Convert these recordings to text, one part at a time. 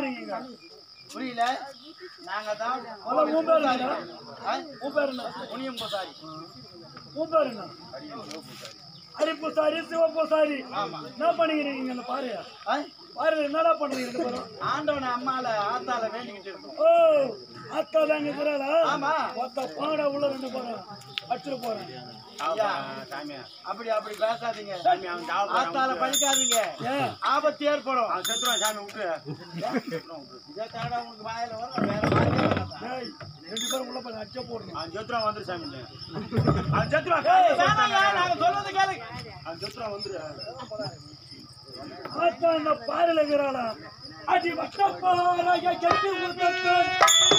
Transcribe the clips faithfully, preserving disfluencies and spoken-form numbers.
பண்றீங்க புரியல நாங்க தான் உன் பேர் என்ன உன் பேர் என்ன முனியம் பூசாரி உன் பேர் என்ன ஹரி பூசாரி சிவ பூசாரி என்ன பண்ணிக்கிறீங்க இந்த பாரு பாரு என்னடா பண்றீங்க ஆண்டவனை அம்மால ஆத்தால வேண்டிக்கிட்டு இருக்கோம். ஓ ஆத்தா தாங்க இருக்கிறாளா ஆமா மொத்த பாட உள்ள ரெண்டு போறேன் அடிச்சுட்டு போறேன் அப்படி அப்படி பேசாதீங்க ஆத்தால படிக்காதீங்க ஆபத்து ஏற்படும் சாமி விட்டு உங்களுக்கு வாயில வரும் வேற வாயில ரெண்டு பேரும் உள்ள போய் அடிச்ச போடணும் ஜோத்ரா வந்துரு சாமி நாங்க சொல்றது கேளுங்க ஜோத்ரா வந்துரு ஆத்தா இந்த பாறையில இருக்கிறாளா அடி வட்டப்பாறைய கட்டி உதப்பேன்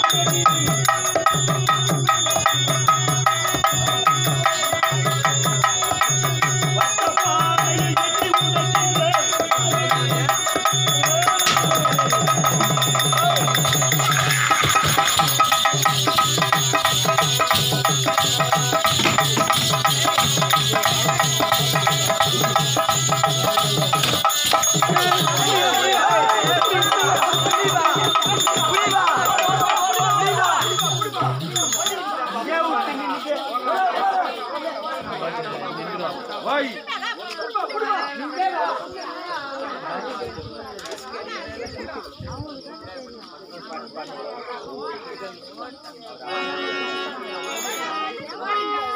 வட்டப்பாறைய கட்டி உதப்பேன் Why?